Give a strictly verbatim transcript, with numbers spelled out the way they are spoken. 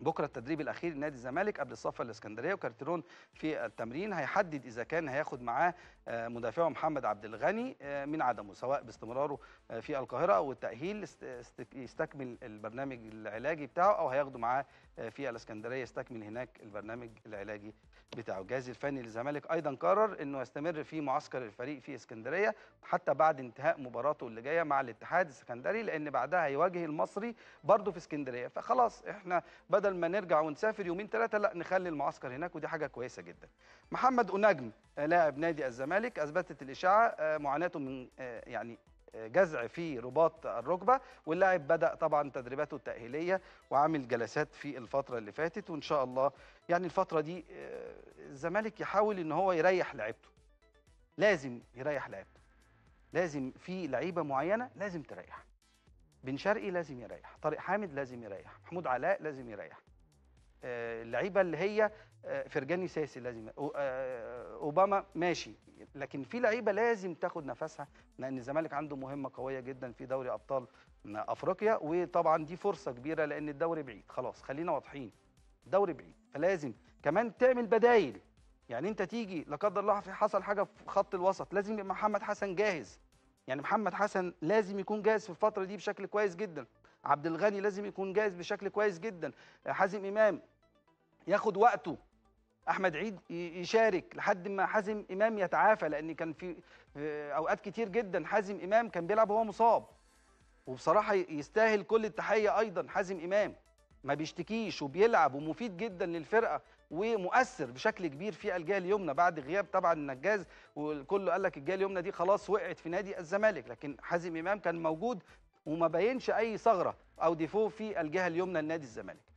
بكره التدريب الاخير لنادي الزمالك قبل الصفه الاسكندريه، وكارتيرون في التمرين هيحدد اذا كان هياخد معاه آه، مدافعه محمد عبد الغني آه، من عدمه، سواء باستمراره آه، في القاهره او التاهيل است- است- يستكمل البرنامج العلاجي بتاعه، او هياخده معاه آه، في الاسكندريه يستكمل هناك البرنامج العلاجي بتاعه. الجهاز الفني للزمالك ايضا قرر انه يستمر في معسكر الفريق في اسكندريه حتى بعد انتهاء مباراته اللي جايه مع الاتحاد السكندري، لان بعدها هيواجه المصري برضه في اسكندريه. فخلاص احنا بدل ما نرجع ونسافر يومين ثلاثه، لا نخلي المعسكر هناك، ودي حاجه كويسه جدا. محمد أنجم آه، لاعب نادي الزمالك، اثبتت الاشاعه آه، معاناته من آه، يعني آه، جزع في رباط الركبه، واللاعب بدا طبعا تدريباته التاهيليه وعامل جلسات في الفتره اللي فاتت، وان شاء الله يعني الفتره دي آه، الزمالك يحاول ان هو يريح لعيبته. لازم يريح لعيبته، لازم في لعيبه معينه لازم تريح. بن شرقي لازم يريح، طارق حامد لازم يريح، محمود علاء لازم يريح، آه، اللعيبه اللي هي آه، فرجاني ساسي لازم، أو- آه، اوباما ماشي، لكن في لعيبه لازم تاخد نفسها، لان الزمالك عنده مهمه قويه جدا في دوري ابطال افريقيا، وطبعا دي فرصه كبيره لان الدوري بعيد. خلاص خلينا واضحين، الدوري بعيد، فلازم كمان تعمل بدايل. يعني انت تيجي لا قدر الله في حصل حاجه في خط الوسط، لازم يبقى محمد حسن جاهز. يعني محمد حسن لازم يكون جاهز في الفتره دي بشكل كويس جدا. عبد الغني لازم يكون جاهز بشكل كويس جدا. حازم امام ياخد وقته. احمد عيد ي- يشارك لحد ما حازم امام يتعافى، لان كان في في اوقات كتير جدا حازم امام كان بيلعب وهو مصاب، وبصراحه ي- يستاهل كل التحيه. ايضا حازم امام ما بيشتكيش وبيلعب ومفيد جدا للفرقه ومؤثر بشكل كبير في الجهه اليمنى بعد غياب طبعا النجاز، والكل قال لك الجهه اليمنى دي خلاص وقعت في نادي الزمالك، لكن حازم امام كان موجود وما بينش اي ثغره او ديفو في الجهه اليمنى لنادي الزمالك.